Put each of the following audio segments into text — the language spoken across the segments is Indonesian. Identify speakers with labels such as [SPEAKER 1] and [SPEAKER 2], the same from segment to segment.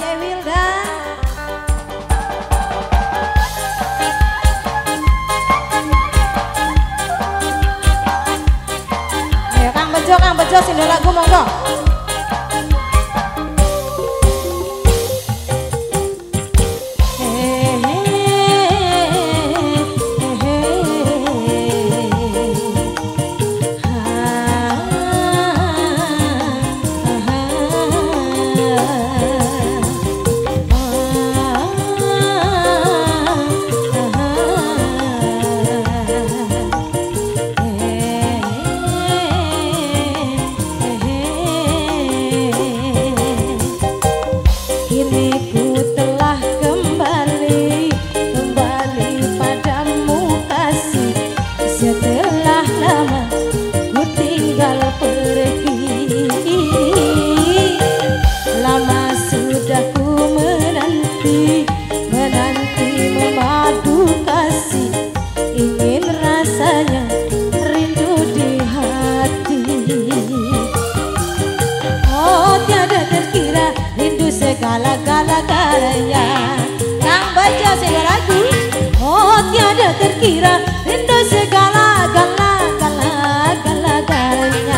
[SPEAKER 1] Yai Wildan. Ayo Kang Bejo sini lagu monggo. Segala-galanya Kang Bejo sing lagu. Oh tiada terkira rindu segala-galanya.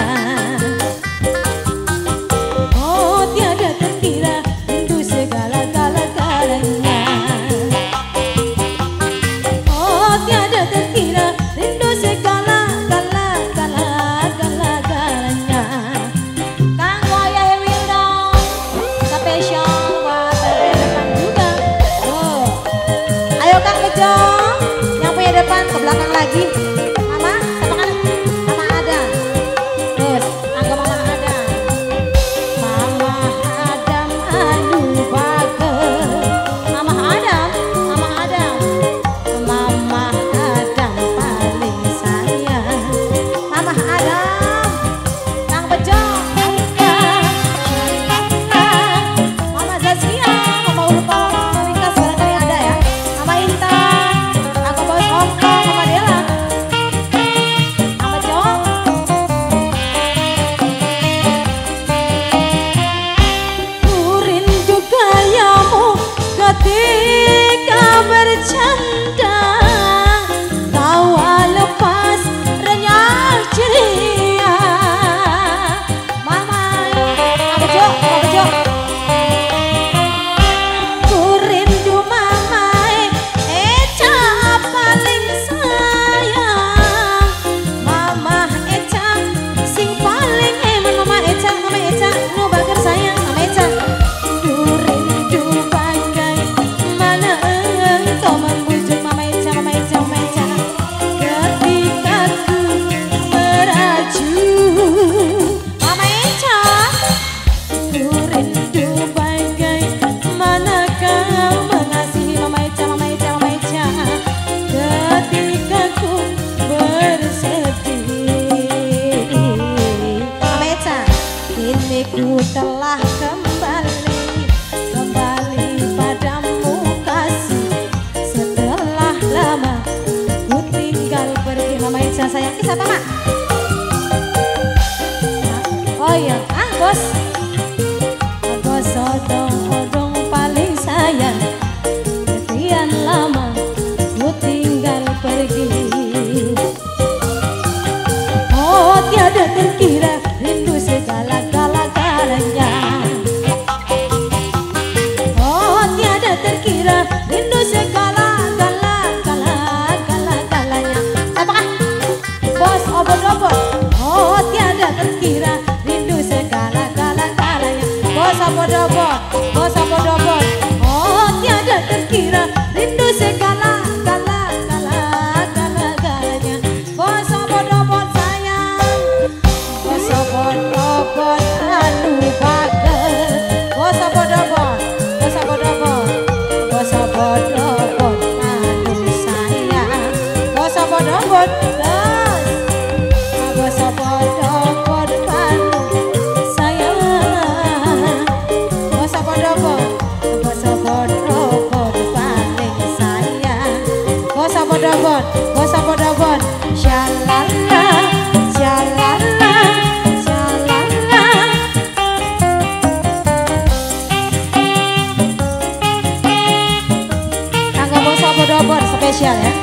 [SPEAKER 1] Oh tiada terkira rindu segala-galanya. Oh tiada terkira rindu segala-galanya. Kang Yai Wildan spesial. Kang Bejo, yang punya depan ke belakang lagi. Mama, sama kan? Mama Adam. Terus, angga Mama Adam. Mama Adam, aduh bager. Mama Adam. Mama Adam paling sayang. Mama Adam, Kang Bejo. Mama Zazkia, Mama Ulfa. Ketika bercanda tawa lepas renyah ceria. Mama Bejo ku rindu mama Eca paling sayang. Mama Eca sing paling Mama Eca nu bager sayang Mama Eca. Ku telah kembali padamu kasih. Setelah lama ku tinggal pergi. Mama Eca sayang siapa mak? Oh iya, bos odong paling sayang. Sekian lama ku tinggal pergi. Oh tiada terkira rindu segala-galanya. Oh tiada terkira rindu segala-galanya. Apakah bos obot-obot? Oh tiada terkira rindu segala-galanya. spesial ya.